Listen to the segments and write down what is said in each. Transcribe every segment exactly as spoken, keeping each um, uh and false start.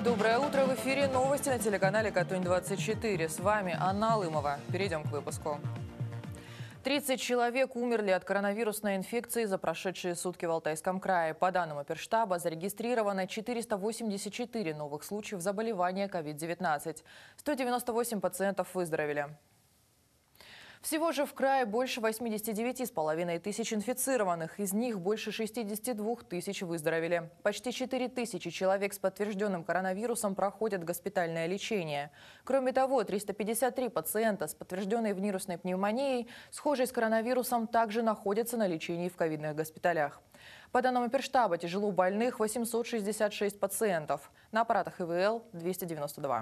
Доброе утро. В эфире новости на телеканале Катунь двадцать четыре. С вами Анна Алымова. Перейдем к выпуску. тридцать человек умерли от коронавирусной инфекции за прошедшие сутки в Алтайском крае. По данным оперштаба, зарегистрировано четыреста восемьдесят четыре новых случаев заболевания ковид девятнадцать. сто девяносто восемь пациентов выздоровели. Всего же в крае больше восьмидесяти девяти с половиной тысяч инфицированных. Из них больше шестидесяти двух тысяч выздоровели. Почти четыре тысячи человек с подтвержденным коронавирусом проходят госпитальное лечение. Кроме того, триста пятьдесят три пациента с подтвержденной вирусной пневмонией, схожей с коронавирусом, также находятся на лечении в ковидных госпиталях. По данным оперштаба, тяжело больных восемьсот шестьдесят шесть пациентов. На аппаратах ИВЛ двести девяносто два.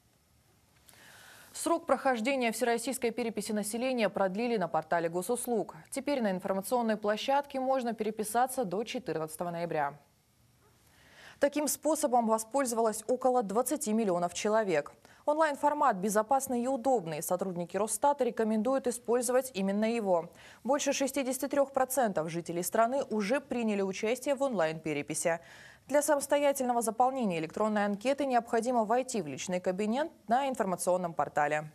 Срок прохождения всероссийской переписи населения продлили на портале госуслуг. Теперь на информационной площадке можно переписаться до четырнадцатого ноября. Таким способом воспользовалось около двадцати миллионов человек. Онлайн-формат безопасный и удобный. Сотрудники Росстата рекомендуют использовать именно его. Больше шестидесяти трёх процентов жителей страны уже приняли участие в онлайн-переписи. Для самостоятельного заполнения электронной анкеты необходимо войти в личный кабинет на информационном портале.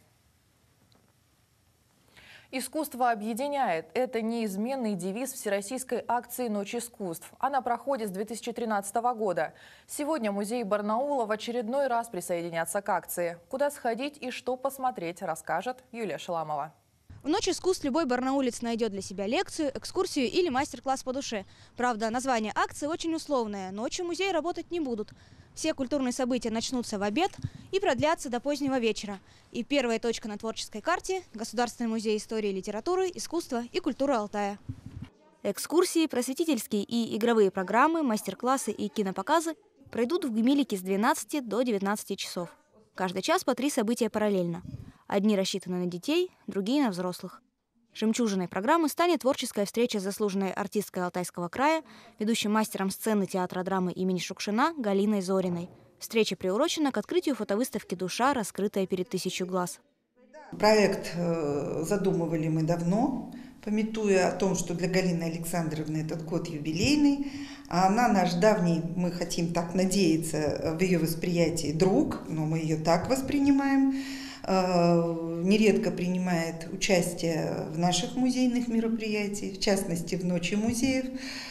Искусство объединяет. Это неизменный девиз всероссийской акции «Ночь искусств». Она проходит с две тысячи тринадцатого года. Сегодня музей Барнаула в очередной раз присоединятся к акции. Куда сходить и что посмотреть, расскажет Юлия Шаламова. В «Ночь искусств» любой барнаулец найдет для себя лекцию, экскурсию или мастер-класс по душе. Правда, название акции очень условное. Ночью музеи работать не будут. Все культурные события начнутся в обед и продлятся до позднего вечера. И первая точка на творческой карте – Государственный музей истории и литературы, искусства и культуры Алтая. Экскурсии, просветительские и игровые программы, мастер-классы и кинопоказы пройдут в Гмилике с двенадцати до девятнадцати часов. Каждый час по три события параллельно. Одни рассчитаны на детей, другие – на взрослых. Жемчужиной программы станет творческая встреча с заслуженной артисткой Алтайского края, ведущим мастером сцены театра драмы имени Шукшина Галиной Зориной. Встреча приурочена к открытию фотовыставки «Душа, раскрытая перед тысячу глаз». Проект задумывали мы давно, памятуя о том, что для Галины Александровны этот год юбилейный. А она наш давний, мы хотим так надеяться, в ее восприятии друг, но мы ее так воспринимаем. Нередко принимает участие в наших музейных мероприятиях, в частности в Ночи музеев.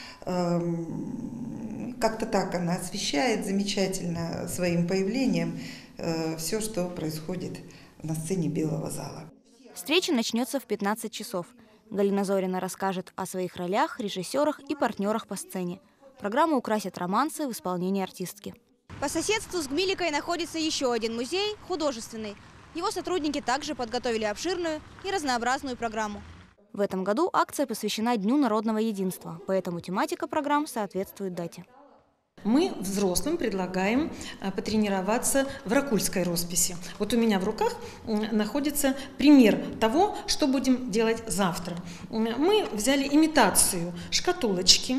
Как-то так она освещает замечательно своим появлением все, что происходит на сцене Белого зала. Встреча начнется в пятнадцать часов. Галина Зорина расскажет о своих ролях, режиссерах и партнерах по сцене. Программу украсят романсы в исполнении артистки. По соседству с Гмиликой находится еще один музей – художественный. Его сотрудники также подготовили обширную и разнообразную программу. В этом году акция посвящена Дню народного единства, поэтому тематика программ соответствует дате. Мы взрослым предлагаем потренироваться в ракульской росписи. Вот у меня в руках находится пример того, что будем делать завтра. Мы взяли имитацию шкатулочки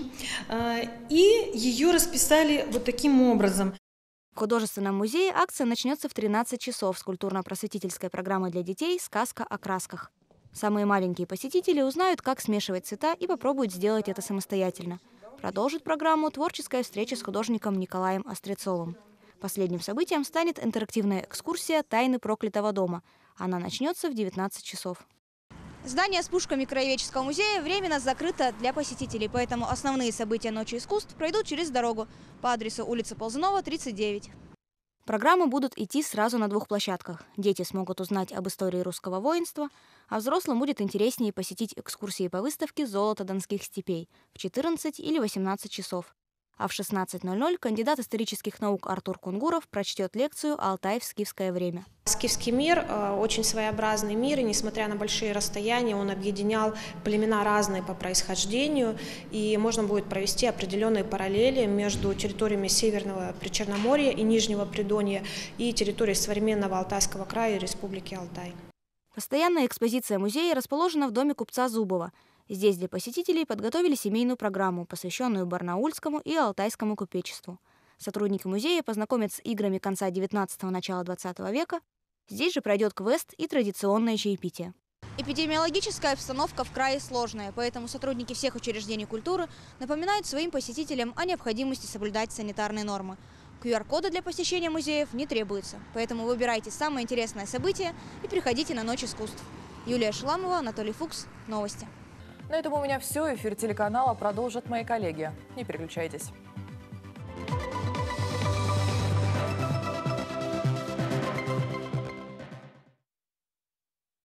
и ее расписали вот таким образом. В художественном музее акция начнется в тринадцать часов с культурно-просветительской программой для детей «Сказка о красках». Самые маленькие посетители узнают, как смешивать цвета и попробуют сделать это самостоятельно. Продолжит программу творческая встреча с художником Николаем Острецовым. Последним событием станет интерактивная экскурсия «Тайны проклятого дома». Она начнется в девятнадцать часов. Здание с пушками Краеведческого музея временно закрыто для посетителей, поэтому основные события «Ночи искусств» пройдут через дорогу по адресу улица Ползунова, тридцать девять. Программы будут идти сразу на двух площадках. Дети смогут узнать об истории русского воинства, а взрослым будет интереснее посетить экскурсии по выставке «Золото донских степей» в четырнадцать или восемнадцать часов. А в шестнадцать ноль ноль кандидат исторических наук Артур Кунгуров прочтет лекцию «Алтай в скифское время». Скифский мир – очень своеобразный мир, и несмотря на большие расстояния, он объединял племена разные по происхождению, и можно будет провести определенные параллели между территориями Северного Причерноморья и Нижнего Придонья и территорией современного Алтайского края и Республики Алтай. Постоянная экспозиция музея расположена в доме купца Зубова. Здесь для посетителей подготовили семейную программу, посвященную барнаульскому и алтайскому купечеству. Сотрудники музея познакомят с играми конца девятнадцатого – начала двадцатого века. Здесь же пройдет квест и традиционное чаепитие. Эпидемиологическая обстановка в крае сложная, поэтому сотрудники всех учреждений культуры напоминают своим посетителям о необходимости соблюдать санитарные нормы. ку эр кода для посещения музеев не требуется, поэтому выбирайте самое интересное событие и приходите на Ночь искусств. Юлия Шаламова, Анатолий Фукс. Новости. На этом у меня все. Эфир телеканала продолжат мои коллеги. Не переключайтесь.